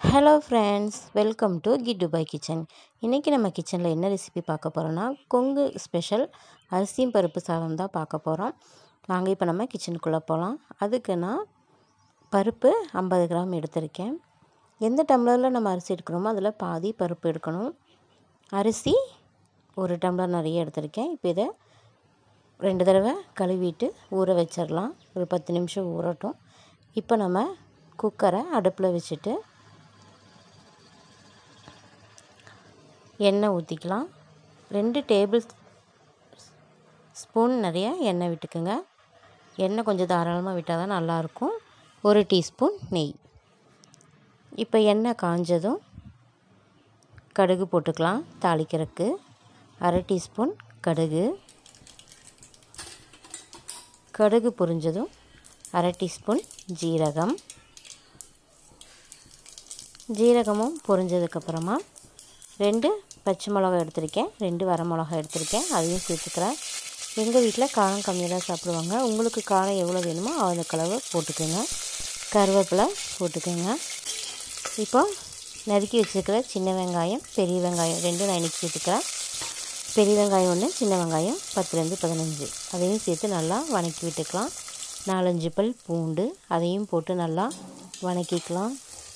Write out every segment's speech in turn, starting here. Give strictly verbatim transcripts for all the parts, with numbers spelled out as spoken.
Hello friends, welcome to kiddo by kitchen. இன்றைக்கி நம்ம கிச்சனில் என்ன ரெசிபி பார்க்க போகிறோன்னா கொங்கு ஸ்பெஷல் அரிசியும் பருப்பு சாதம் தான் பார்க்க போகிறோம். வாங்க இப்போ நம்ம கிச்சனுக்குள்ளே போகலாம். அதுக்கு நான் பருப்பு ஐம்பது கிராம் எடுத்திருக்கேன். எந்த டம்ளரில் நம்ம அரிசி எடுக்கிறோமோ அதில் பாதி பருப்பு எடுக்கணும். அரிசி ஒரு டம்ளர் நிறைய எடுத்திருக்கேன். இப்போ இதை ரெண்டு தடவை கழுவிட்டு ஊற வச்சிடலாம். ஒரு பத்து நிமிஷம் ஊறட்டும். இப்போ நம்ம குக்கரை அடுப்பில் வச்சுட்டு எண்ணெய் ஊற்றிக்கலாம். ரெண்டு டேபிள் ஸ்பூன் நிறைய எண்ணெய் விட்டுக்குங்க. எண்ணெய் கொஞ்சம் தாராளமாக விட்டால் தான் நல்லாயிருக்கும். ஒரு டீஸ்பூன் நெய். இப்போ எண்ணெய் காஞ்சதும் கடுகு போட்டுக்கலாம். தாளிக்கிறதுக்கு அரை டீஸ்பூன் கடுகு. கடுகு பொரிஞ்சதும் அரை டீஸ்பூன் ஜீரகம். ஜீரகமும் பொரிஞ்சதுக்கப்புறமா ரெண்டு பச்சை மிளகா எடுத்திருக்கேன், ரெண்டு வர மிளகா எடுத்திருக்கேன், அதையும் சேர்த்துக்கிறேன். எங்கள் வீட்டில் காரம் கம்மியாக தான் சாப்பிடுவாங்க. உங்களுக்கு காரம் எவ்வளோ வேணுமோ அந்த கலவை போட்டுக்கோங்க. கருவேப்பிலை போட்டுக்கோங்க. இப்போ நறுக்கி வச்சுருக்கிற சின்ன வெங்காயம், பெரிய வெங்காயம் ரெண்டும் நான் இன்றைக்கி சேர்த்துக்கிறேன். பெரிய வெங்காயம் ஒன்று, சின்ன வெங்காயம் பத்துலேருந்து பதினஞ்சு, அதையும் சேர்த்து நல்லா வதக்கி விட்டுக்கலாம். நாலஞ்சு பல் பூண்டு, அதையும் போட்டு நல்லா வதக்கிக்கலாம்.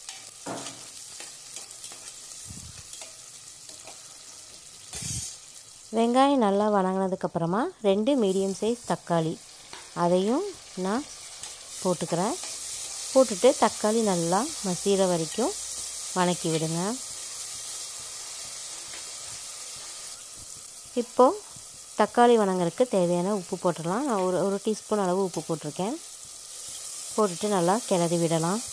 வெங்காயம் நல்லா வதங்கினதுக்கப்புறமா ரெண்டு மீடியம் சைஸ் தக்காளி, அதையும் நான் போட்டுக்கிறேன். போட்டுட்டு தக்காளி நல்லா மசிகிற வரைக்கும் வதக்கி விடுங்க. இப்போது தக்காளி வதங்கிறதுக்கு தேவையான உப்பு போட்டுடலாம். நான் ஒரு ஒரு டீஸ்பூன் அளவு உப்பு போட்டிருக்கேன். போட்டுட்டு நல்லா கிளறி விடலாம்.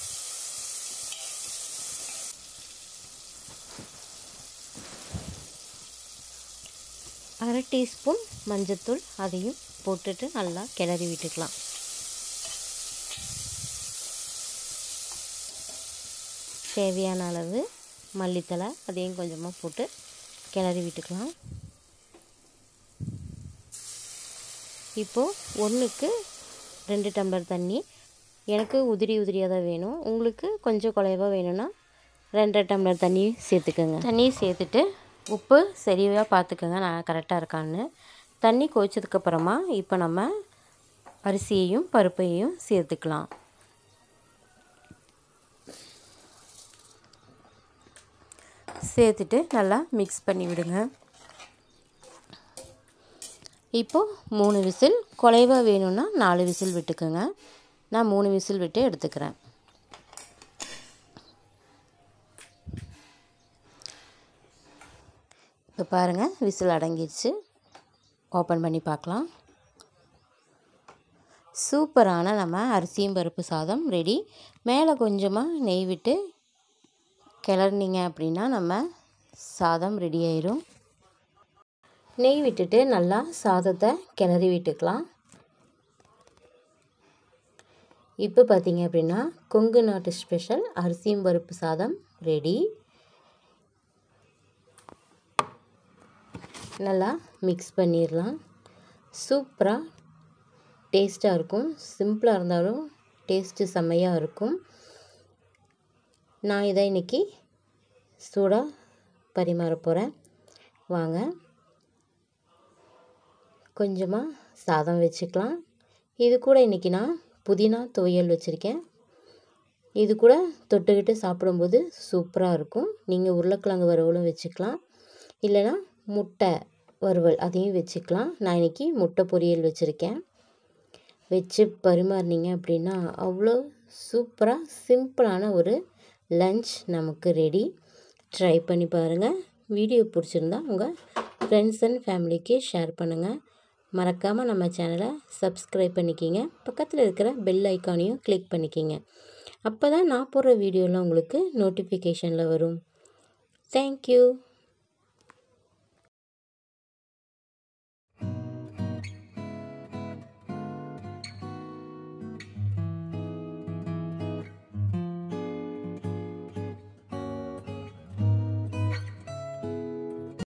அரை டீஸ்பூன் மஞ்சத்தூள், அதையும் போட்டுட்டு நல்லா கிளறி விட்டுக்கலாம். தேவையான அளவு மல்லித்தலை, அதையும் கொஞ்சமாக போட்டு கிளறி விட்டுக்கலாம். இப்போது ஒன்றுக்கு ரெண்டு டம்ளர் தண்ணி, எனக்கு உதிரி உதிரியாக தான் வேணும். உங்களுக்கு கொஞ்சம் குறைவாக வேணும்னா ரெண்டரை டம்ளர் தண்ணி சேர்த்துக்கோங்க. தண்ணி சேர்த்துட்டு உப்பு சரியாக பார்த்துக்கோங்க, நான் கரெக்டாக இருக்கான்னு. தண்ணி கொதிச்சதுக்கப்புறமா இப்போ நம்ம அரிசியையும் பருப்பையும் சேர்த்துக்கலாம். சேர்த்துட்டு நல்லா மிக்ஸ் பண்ணி விடுங்க. இப்போது மூணு விசில், குறைவாக வேணும்னா நாலு விசில் விட்டுக்கோங்க. நான் மூணு விசில் விட்டு எடுத்துக்கிறேன். இப்போ பாருங்கள், விசில் அடங்கிடுச்சு. ஓப்பன் பண்ணி பார்க்கலாம். சூப்பரான நம்ம அரிசியும் பருப்பு சாதம் ரெடி. மேலே கொஞ்சமாக நெய் விட்டு கிளறினீங்க அப்படின்னா நம்ம சாதம் ரெடி ஆயிரும். நெய் விட்டுட்டு நல்லா சாதத்தை கிளறி விட்டுக்கலாம். இப்போ பார்த்தீங்க அப்படின்னா கொங்கு நாட்டு ஸ்பெஷல் அரிசியும் பருப்பு சாதம் ரெடி. நல்லா மிக்ஸ் பண்ணிடலாம். சூப்பராக டேஸ்ட்டாக இருக்கும். சிம்பிளாக இருந்தாலும் டேஸ்ட்டு செம்மையாக இருக்கும். நான் இதை இன்றைக்கி சூடாக பரிமாற போகிறேன். வாங்க, கொஞ்சமாக சாதம் வச்சுக்கலாம். இது கூட இன்றைக்கி நான் புதினா துவையல் வச்சுருக்கேன். இது கூட தொட்டுக்கிட்டு சாப்பிடும்போது சூப்பராக இருக்கும். நீங்கள் உருளைக்கிழங்கு வறுவலும் வச்சுக்கலாம், இல்லைனா முட்டை வறுவல் அதையும் வச்சுக்கலாம். நான் இன்றைக்கி முட்டை பொரியல் வச்சுருக்கேன். வச்சு பரிமாறினீங்க அப்படின்னா அவ்வளோ சூப்பராக சிம்பிளான ஒரு லஞ்ச் நமக்கு ரெடி. ட்ரை பண்ணி பாருங்கள். வீடியோ பிடிச்சிருந்தா உங்கள் ஃப்ரெண்ட்ஸ் அண்ட் ஃபேமிலிக்கு ஷேர் பண்ணுங்கள். மறக்காமல் நம்ம சேனலை சப்ஸ்கிரைப் பண்ணிக்கிங்க. பக்கத்தில் இருக்கிற பெல் ஐக்கானையும் கிளிக் பண்ணிக்கிங்க. அப்போ தான் நான் போடுற வீடியோலாம் உங்களுக்கு நோட்டிஃபிகேஷனில் வரும். தேங்க்யூ.